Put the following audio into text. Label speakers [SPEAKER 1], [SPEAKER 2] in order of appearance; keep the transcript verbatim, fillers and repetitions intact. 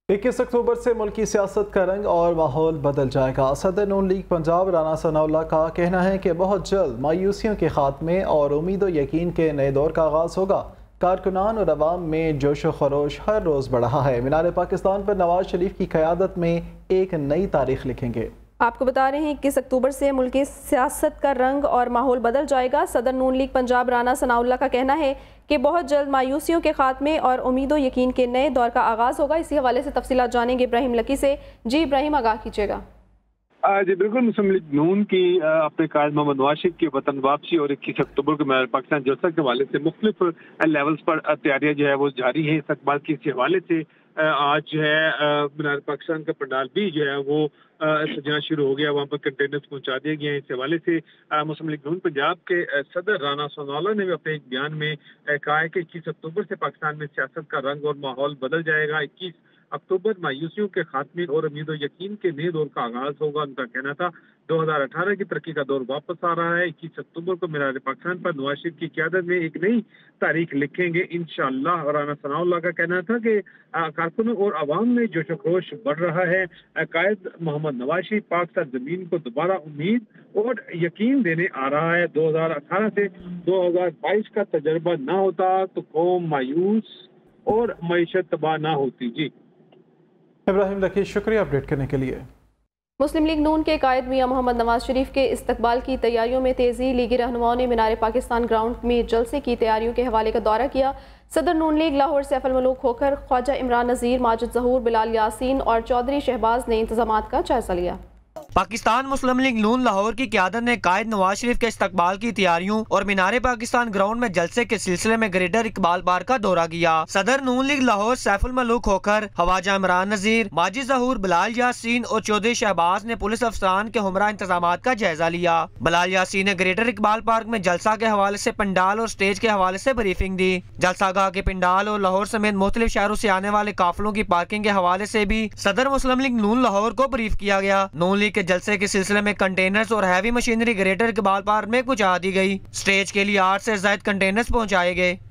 [SPEAKER 1] इक्कीस अक्टूबर से मुल्की सियासत का रंग और माहौल बदल जाएगा। सदर नून लीग पंजाब राना सनाउल्लाह का कहना है कि बहुत जल्द मायूसियों के खात्मे और उम्मीद व यकीन के नए दौर का आगाज़ होगा। कारकुनान और अवाम में जोश व खरोश हर रोज़ बढ़ रहा है। मीनार पाकिस्तान पर नवाज शरीफ की क़यादत में एक नई तारीख लिखेंगे।
[SPEAKER 2] आपको बता रहे हैं इक्कीस अक्टूबर से मुल्क की सियासत का रंग और माहौल बदल जाएगा। सदर नून लीग पंजाब राना सनाउल्लाह का कहना है कि बहुत जल्द मायूसियों के खात्मे और उम्मीद व यकीन के नए दौर का आगाज़ होगा। इसी हवाले से तफसीलात जानेंगे इब्राहिम लकी से। जी इब्राहिम, आगाह कीजिएगा।
[SPEAKER 3] जी बिल्कुल, मुस्लिम लीग नून की अपने कायद मोहम्मद नवाज शरीफ की वतन वापसी और इक्कीस अक्टूबर को मीनार पाकिस्तान जलसा के हवाले से मुख्तलिफ लेवल्स पर तैयारियां जो है वो जारी है। इस्तकबाल के इसी हवाले से आज जो है मीनार पाकिस्तान का पंडाल भी जो है वो सजना शुरू हो गया, वहाँ पर कंटेनर्स पहुंचा दिए गए हैं। इस हवाले से मुस्लिम लीग नून पंजाब के सदर राना सनाउल्लाह ने भी अपने एक बयान में कहा है कि इक्कीस अक्टूबर से पाकिस्तान में सियासत का रंग और माहौल बदल जाएगा। इक्कीस अक्टूबर मायूसियों के खात्मे और उम्मीद और यकीन के नए दौर का आगाज होगा। उनका कहना था दो हजार अठारह की तरक्की का दौर वापस आ रहा है। इक्कीस अक्टूबर को मीनार पाकिस्तान पर नवाज शरीफ की क़यादत में एक नई तारीख लिखेंगे इंशाअल्लाह। राना सनाउल्लाह का कहना था कि कारकुनों और आवाम में जोश खरोश बढ़ रहा है। कायद मोहम्मद नवाज शरीफ पाक सरजमीन को दोबारा उम्मीद और यकीन देने आ रहा है। दो हजार अठारह से दो हजार बाईस का तजर्बा ना होता तो कौम मायूस और मईशत तबाह ना होती। जी
[SPEAKER 1] इब्राहिम लकी, शुक्रिया अपडेट करने के लिए।
[SPEAKER 2] मुस्लिम लीग नून के कायद मियां मोहम्मद नवाज शरीफ के इस्तकबाल की तैयारियों में तेज़ी। लीगी रहनुमाओं ने मीनार पाकिस्तान ग्राउंड में जलसे की तैयारियों के हवाले का दौरा किया। सदर नून लीग लाहौर से अफल मलूक होकर ख्वाजा इमरान नज़ीर, माजिद ज़हूर, बिलाल यासीन और चौधरी शहबाज ने इंतजामात का जायजा लिया।
[SPEAKER 4] पाकिस्तान मुस्लिम लीग नून लाहौर की क़यादत ने कायद नवाज शरीफ के इस्तकबाल की तैयारियों और मीनार पाकिस्तान ग्राउंड में जलसे के सिलसिले में ग्रेटर इकबाल पार्क का दौरा किया। सदर नून लीग लाहौर सैफुल मलूक होकर ख्वाजा इमरान नज़ीर, माजिद ज़हूर, बिलाल यासीन और चौधरी शहबाज ने पुलिस अफसरान के हमरा इंतजामात का जायजा लिया। बिलाल यासीन ने ग्रेटर इकबाल पार्क में जलसा के हवाले से पंडाल और स्टेज के हवाले से ब्रीफिंग दी। जलसा गाह के पंडाल और लाहौर समेत मुख्तलिफ शहरों से आने वाले काफिलों की पार्किंग के हवाले से भी सदर मुस्लिम लीग नून लाहौर को ब्रीफ किया गया। नून लीग के जलसे के सिलसिले में कंटेनर्स और heavy machinery greater Iqbal park में पहुंचा दी गई। स्टेज के लिए आठ से ज्यादा कंटेनर्स पहुंचाए गए।